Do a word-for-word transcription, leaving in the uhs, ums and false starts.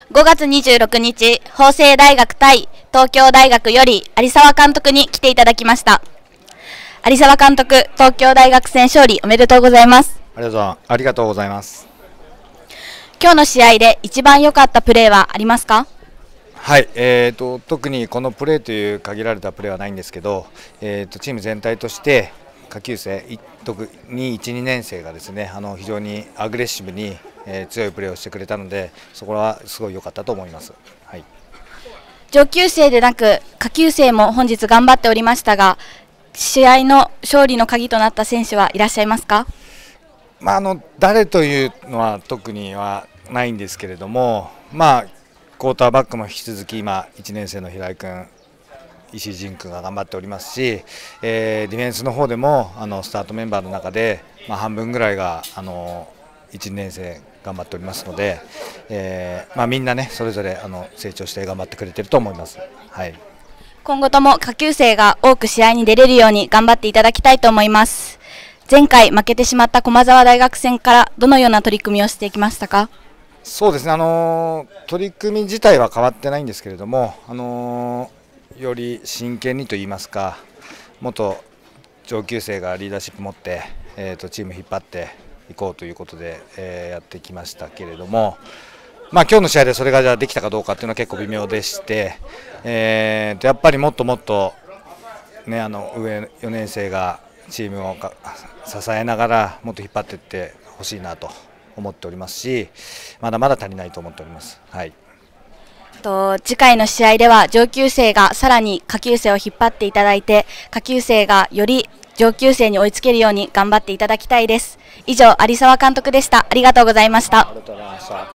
ごがつにじゅうろくにち、法政大学対東京大学より有沢監督に来ていただきました。有沢監督、東京大学戦勝利おめでとうございます。 ありがとう、ありがとうございます。 今日の試合で一番良かったプレーはありますか？ はい、えーと、特にこのプレーという限られたプレーはないんですけど、えーと、チーム全体として下級生、特にいち、にねん生がですね、あの非常にアグレッシブに、えー、強いプレーをしてくれたので、そこはすごい良かったと思います。はい、 上級生でなく下級生も本日頑張っておりましたが、試合の勝利の鍵となった選手はいらっしゃいますか？ まあ、あの誰というのは特にはないんですけれども、まあ、クォーターバックも引き続き今いちねん生の平井君、石井仁君が頑張っておりますし、えー、ディフェンスの方でもあのスタートメンバーの中で、まあ、半分ぐらいがあのいちねん生頑張っておりますので、えーまあ、みんなねそれぞれあの成長して頑張ってくれてると思います。はい、 今後とも下級生が多く試合に出れるように頑張っていただきたいと思います。前回負けてしまった駒澤大学戦からどのような取り組みをしていきましたか？ そうですね、あの取り組み自体は変わってないんですけれども、あのより真剣にといいますか、もっと上級生がリーダーシップ持って、えー、とチーム引っ張っていこうということで、えー、やってきましたけれども、まあ、今日の試合でそれがじゃあできたかどうかっていうのは結構微妙でして、えー、とやっぱりもっともっと、ね、あの上よねん生がチームを支えながらもっと引っ張っていってほしいなと思っておりますし、まだまだ足りないと思っております。はい、 と次回の試合では上級生がさらに下級生を引っ張っていただいて、下級生がより上級生に追いつけるように頑張っていただきたいです。以上、有沢監督でした。ありがとうございました。 ありがとうございました。